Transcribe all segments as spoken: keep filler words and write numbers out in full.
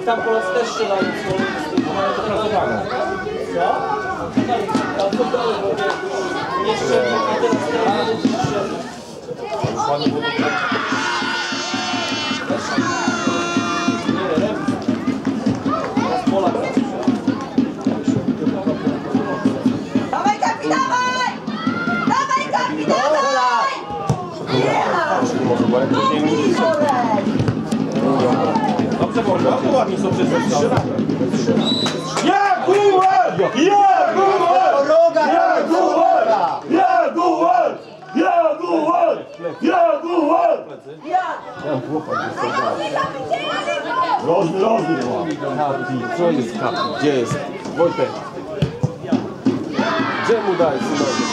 tam Polacy też strzelają, bo mają dopracowane. Co? Tam to dalej, bo nie strzeli, a teraz teraz nie strzeli. Ładnie było to. Nie, remis. Teraz Polak. Dawaj, kapi, dawaj! Dawaj, kapi, dawaj! Dobrze, Boże, to ładnie są przecież. Jaguar! Jaguar! Jaguar! Jaguar! Jaguar! Jaguar! Rozny, rozny. Co jest kapi? Gdzie jest? Wojtek. Gdzie mu daj synowi?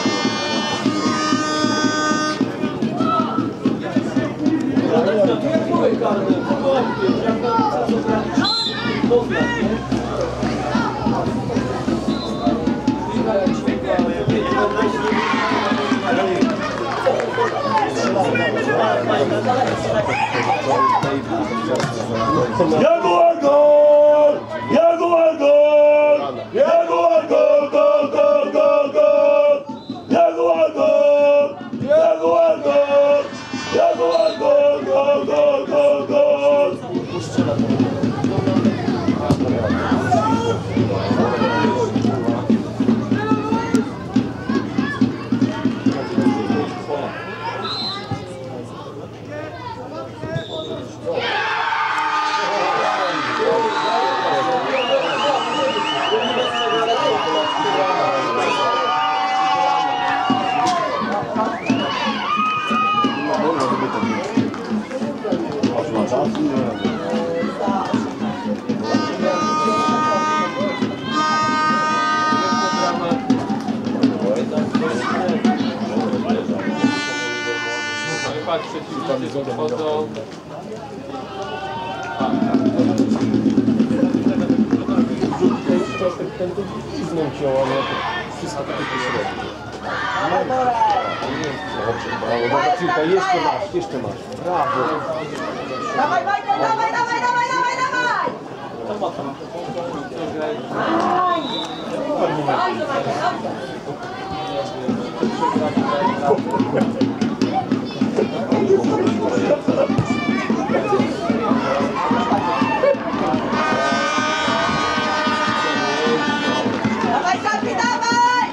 Jaguar gol! Jaguar gol! Jaguar gol, gol, gol, gol, gol! Jaguar gol! Jaguar gol! Jaguar gol, gol, gol, gol, gol! Przeciwnicy wchodzą. Ten to piznął cię, ale wszystko takie pośrednie. Brawo, dobra piłka, jeszcze masz, jeszcze masz. Brawo. Dawaj, Michael, dawaj, dawaj, dawaj, dawaj, dawaj! Dawaj, kapi, dawaj!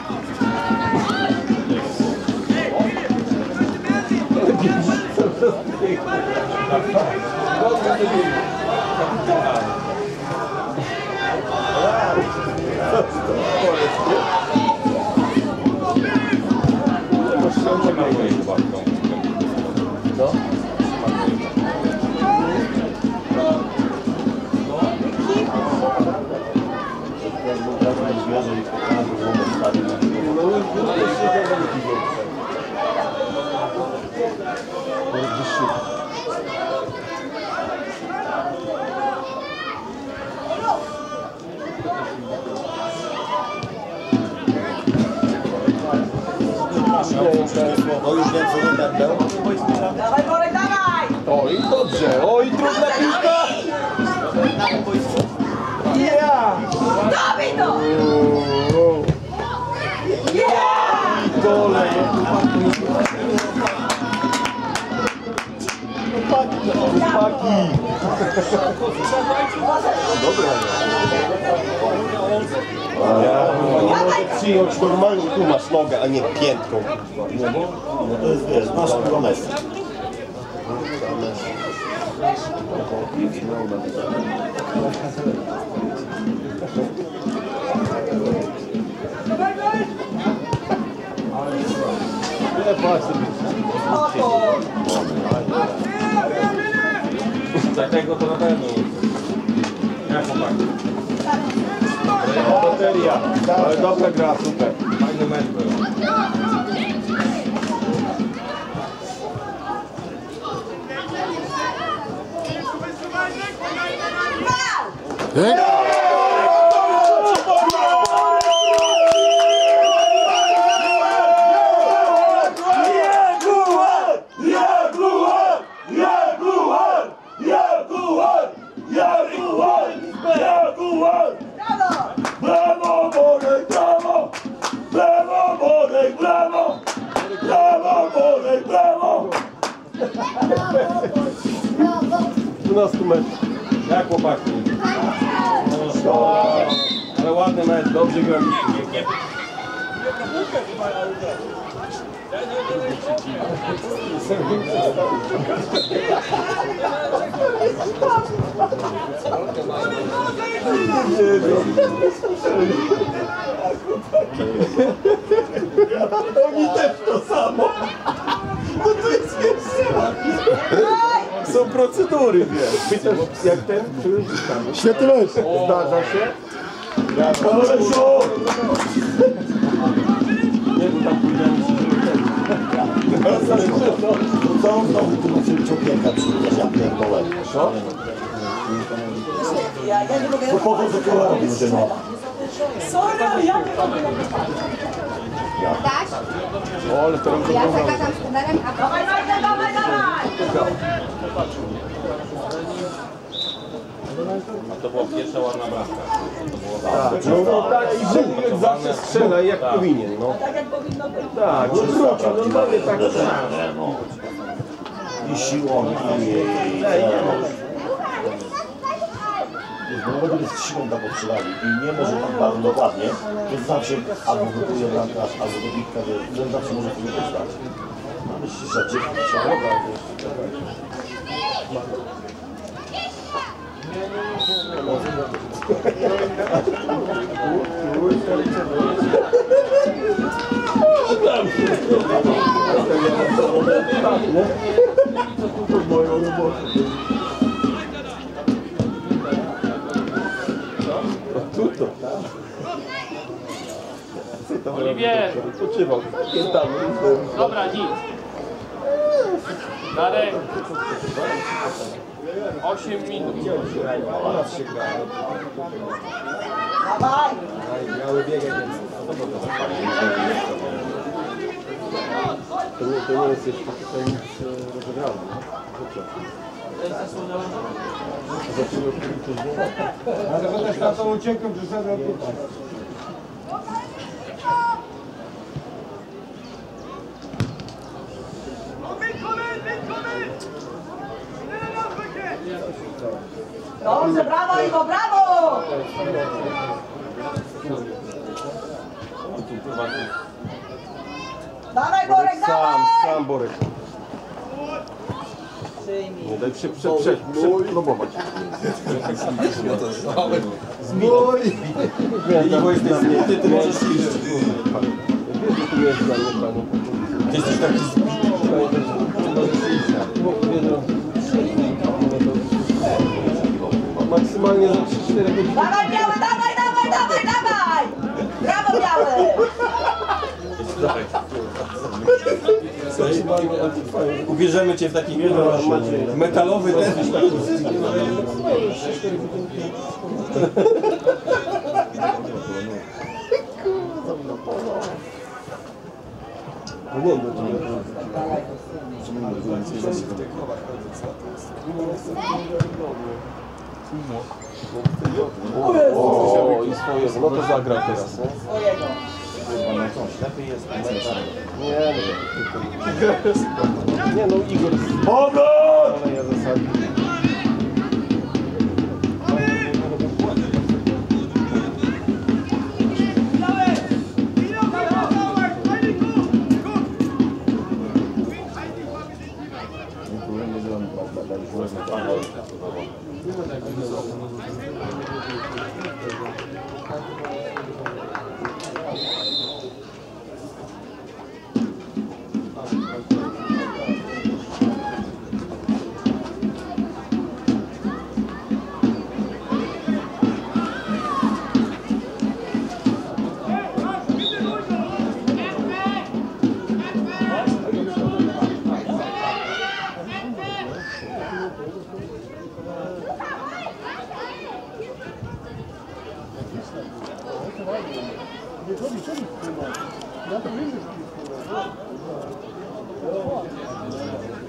No już wiem, co nie będę. Dawaj, Borek, dawaj! O i dobrze, o i trudna piłka! Ja! Dawaj to! Dole, chłopaki, chłopaki! Dobra, Nie mogę przyjąć normalnie, tu masz nogę, a nie piętką. No to jest, wiesz, masz promesę. Dlatego to na pewno jest. Jak chłopaki? bateria, ale dobra gra, super. Fajny mecz był. Jaguar! Jaguar! Jaguar! Jaguar! Brawo! Brawo, Borek, brawo! Brawo, Borek, brawo! Brawo, Borek, brawo! dwanaście metrów. Jak chłopaki? No, ale ładny mecz, dobrze grali. Oni też to samo! No to jest jeszcze. Są procedury, wiesz. Pytasz, jak ten, czy świetny mecz. Zdarza się. Kolesiu! Nie, to tam pójdziemy się, Co on znowu tu musi czokienka przyjść? Ja pierdolę. Co? Ja, ja nie mogę... To po to, że koła robił, że no. Sorry, ale ja nie mogę. Daś? O, ale teraz Ja zagadam z trenerem, a Dawaj, dawaj, dawaj, dawaj! A to była pierwsza ładna bramka. To było no, no tak, i Żydek zawsze strzela jak powinien, no. Tak jak powinno być. Tak, no wrócił, no prawie tak. I siłą, i... No bo z siłą tam postrzelali i nie może tam bardzo dokładnie, to zawsze albo gotuje bramkarz, albo dobitka, że zawsze może sobie postać. Mamy ściszać dziesięć. Oliwier! Odpoczywał. Dobra, nic. Darek. osiem minut. Dawaj! To nie, to nie jest jeszcze tutaj nic e, rozegrane. Zaczęło później. Ale to też na tą uciekłem, że sobie tutaj. Dobrze, brawo, Iwo, brawo! Dawaj, Borek, Sam, dawaj! sam Borek. Nie daj się prze, prze, przepróbować. Zbój! Iwo jesteś zbity, ty możesz iść. Wiesz, że tu jest dla mnie panu. Ty jesteś taki zbity. Maksymalnie za trzy cztery godziny. Dawaj, biały, dawaj, dawaj, dawaj, dawaj! Brawo, biały! Ubierzemy cię w taki metalowy ten. No nie, no to nie. O, i swoje, no to zagrał teraz, nie? Swojego. Nie, no, nie no, Igor Powrót! ale ja zasadzi.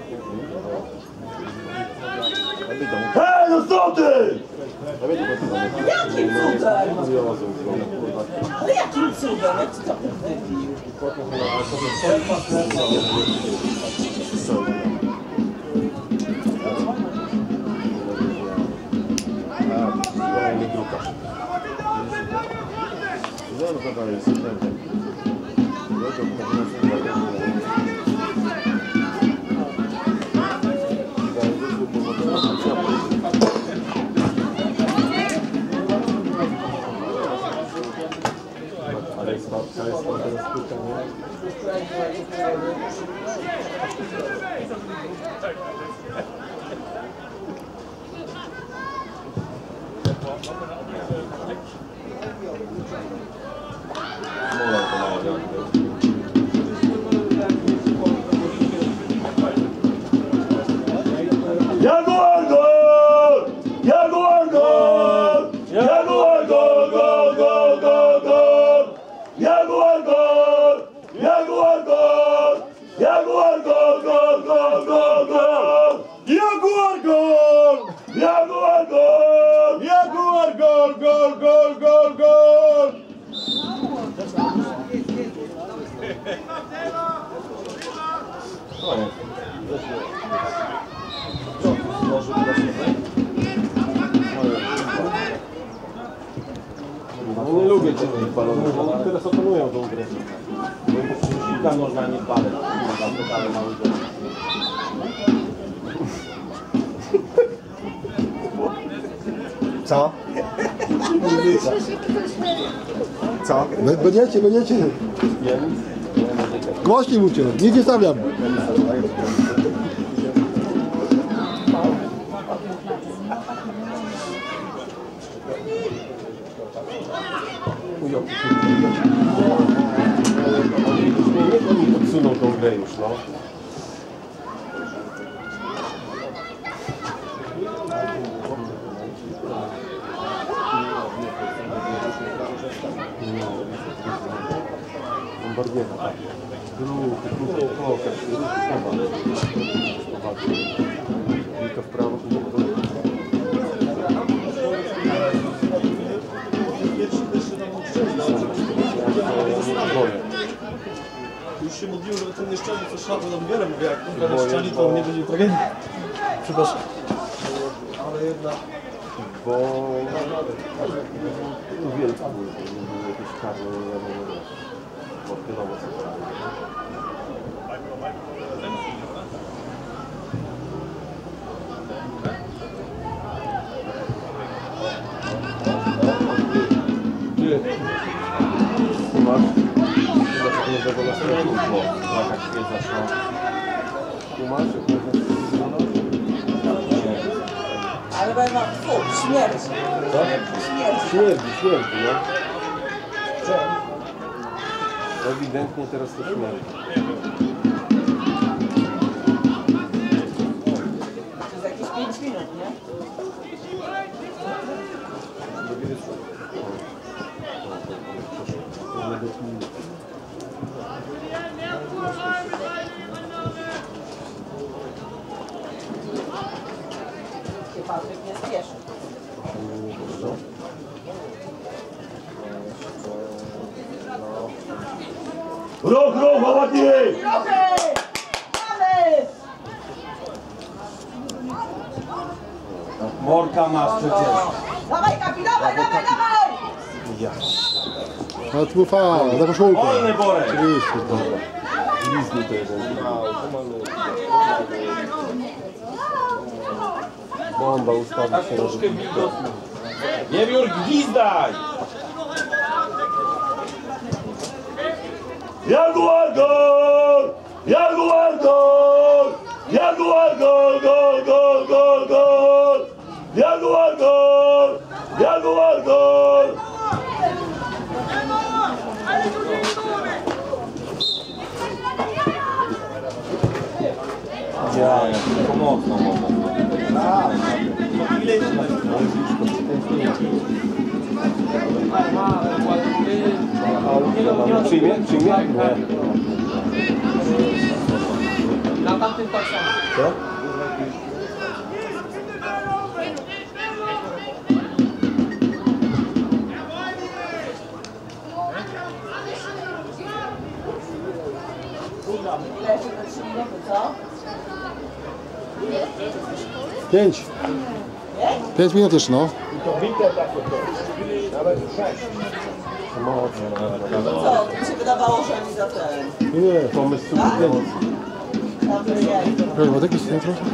Hej, no co ty? Ale jakim cudem? Jak to wybił? Jaguar gol! Jaguar gol! Jaguar gol, gol, gol, gol, gol! Jaguar gol! Jaguar gol! Jaguar gol, gol, gol, gol, gol! Jaguar gol! Jaguar gol! Jaguar gol, gol, gol, gol, gol! No nie lubię czynnych balonów, oni teraz opanują tą grę. Bo im przeciwnika można nie paleć. Ale mały gol. Co? Co? Będziecie, będziecie. Głośniej mówcie, nic nie stawiam. Oni odsuną tą grę już, no. Bombardiera, tak. Grup, grup, pokaż, tylko w prawo, Już się modliłem, że ten nieszczęsny co szatę na wybierę, mówię, jak kurwa nieszczęsny, to nie będzie tragedii. Przepraszam. Ale jednak... bo wielki był, był jakiś karny, ja nie wiem, odpylowo co Ty, tu masz chyba jednego następnego, bo jakaś jest zaszła. Tu masz Ale będą, fu, śmierć. co? Śmierć. Śmierdzi, śmierdzi, no. Ewidentnie teraz to śmierdzi. To jest jakieś pięć minut, nie? Patryk nie spieszy. Ruch, ruch, chłopaki! Trochę! Mamy! Morka masz przecież. Dawaj, Kapi, dawaj, dawaj, dawaj! Ale to był faul, za koszulkę. Wolny Borek! Oczywiście, to. Lizni to jeden. Bomba ustawi się na życie. Wiewiór, gwizdaj! Jaguar gol! Jaguar gol! Jaguar gol, gol, gol, gol, gol! Jaguar gol! Jaguar gol! Ja, pomocno mogę. Przyjmie? Przyjmie? Nie. Na tamtym tak samo. Co? Pięć. Pięć minut jeszcze, no. Co? Mi się wydawało, że oni za ten. Nie, pomysł super. Dobrze, jej. Proszę, Wodek, jest ten trochę?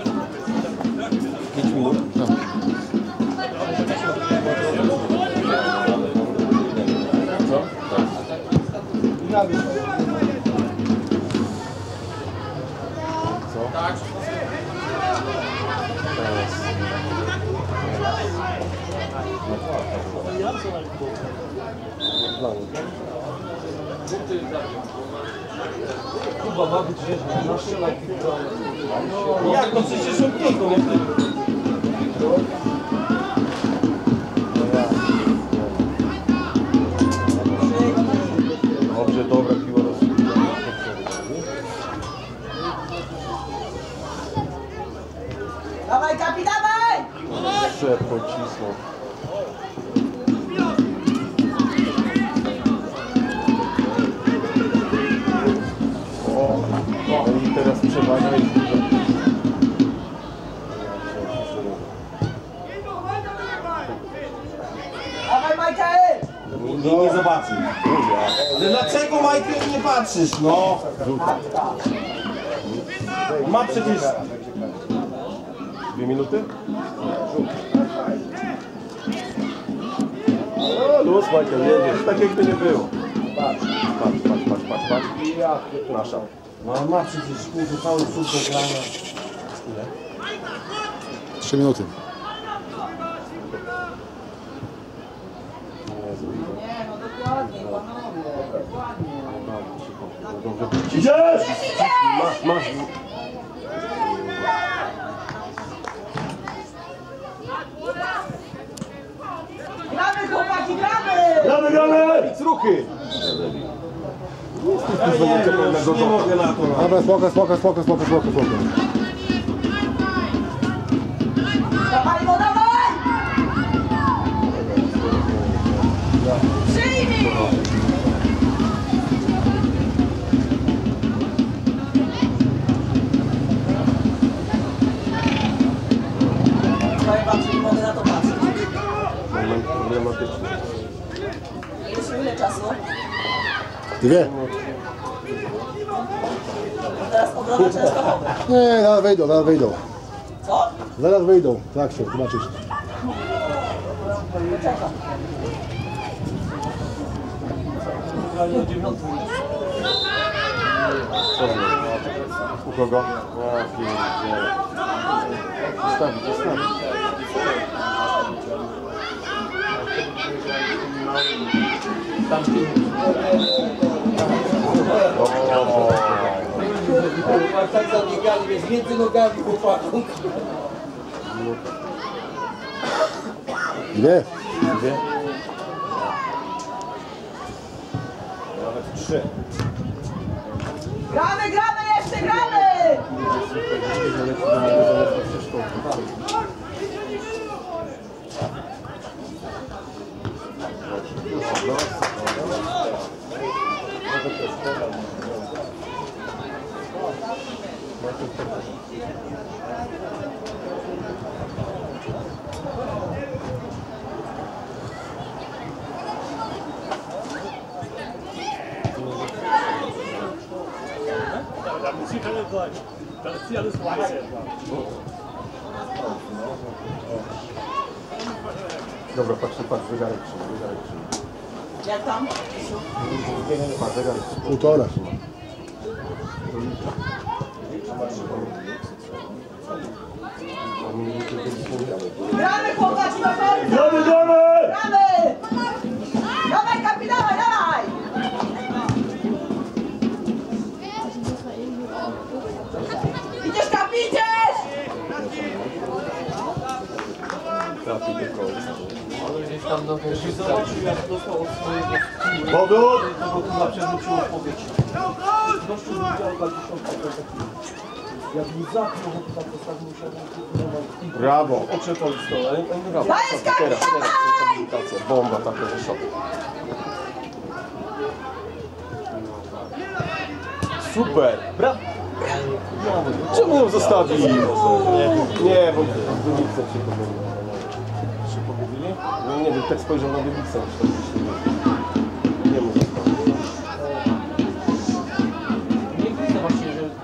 pięć minut. No. Kuba ma być rzeźny, no strzelaj kilka. Jak? No przecież szybkiego, nie ty. Dobrze, dobra piła rozstrzygnięta. Dawaj, kapi, dawaj! Szef pocisnął. O, i teraz przewaga jest duża. Dawaj, Michael! Nie, nie zobaczy. Ale dlaczego Michael nie patrzysz, no? Ma przecież... Dwie minuty? O, luz, Michael, jedziesz. Tak jakby nie było. Patrz, patrz, patrz, patrz, patrz, patrz. Nasza. No on ma przecież kurde cały cud do grania. Trzy minuty. Nie, no dokładnie, panowie, dokładnie. Dobrze, Idziesz! masz, masz. Gramy, chłopaki, gramy! Gramy, gramy! Ruchy! Ja nie, już nie mogę na to. No. Dobra, spoko, spoko, spoko, spoko, spoko, spoko. Dawaj, no dawaj! Przyjmij! Powiem wam, że nie mogę na to patrzeć. Moment problematyczny. Jeszcze ile czasu? Dwie. A teraz obrona Częstochowy. Nie, zaraz wejdą, zaraz wejdą. Co? Zaraz wyjdą. Tak się, zobaczysz. Poczekam. U kogo? Ja pierdzielę. Zostawić, zostawić. Tak zabiegali, wiesz, między nogami chłopaków. Dwie. Dwie? Nawet trzy. Gramy, gramy, jeszcze gramy! Dobra, patrz, patrz, zegarek trzyma, zegarek trzyma. Jak tam? Patrz, zegarek trzyma. Półtora. Gramy, chłopaki, do końca! Gramy, gramy! Gramy! Dawaj, kapi, dawaj, dawaj! Idziesz, kapi, idziesz! Trafi do końca. Ale gdzieś tam do pierwszej zobaczył, jak dostał od swojego Powrót! tego chyba przewróciło powietrze. Gościu widział chyba dziesiątkę. Jak mi zapnął, to tak postawił się. Brawo! Oczepał stole. Brawo! Dajesz, kapi, Teraz, teraz, dawaj! rehabilitacja. Bomba taka, że szok. Super! Brawo! Czemu ją zostawili? Nie, bo Wybicę się pomylił. Się pogubili? No nie wiem, tak spojrzał na Wybicę. Nie mu zostawił. Nie widzę właśnie, że...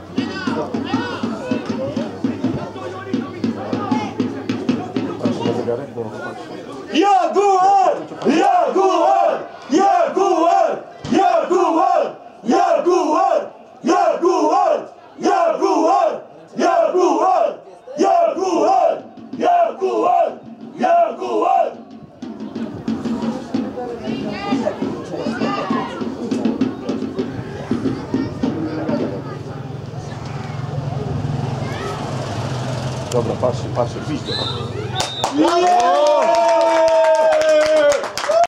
Patrz na zegarek? No, patrz. Jaguar! Jaguar! Jaguar! Jaguar! Jaguar! Jaguar! Jaguar! Jaguar! Jaguar! Jaguar! Jaguar! Dobra, patrzcie, patrzcie, widzicie. Yeah!